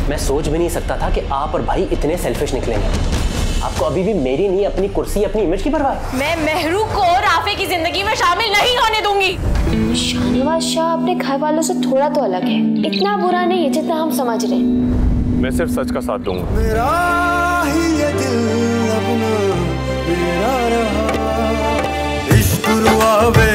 मैं सोच भी नहीं सकता था कि आप और भाई इतने सेल्फिश निकलेंगे। आपको अभी भी मेरी नहीं, अपनी कुर्सी, अपनी इमेज की परवाह है। मैं मेहरू को राफे की जिंदगी में शामिल नहीं होने दूंगी। शाहनवाज शाह अपने घर वालों से थोड़ा तो अलग है, इतना बुरा नहीं है जितना हम समझ रहे हैं। मैं सिर्फ सच का साथ दूंगा। मेरा ही ये दिल अपना मेरा रहा, इश्क रुआवे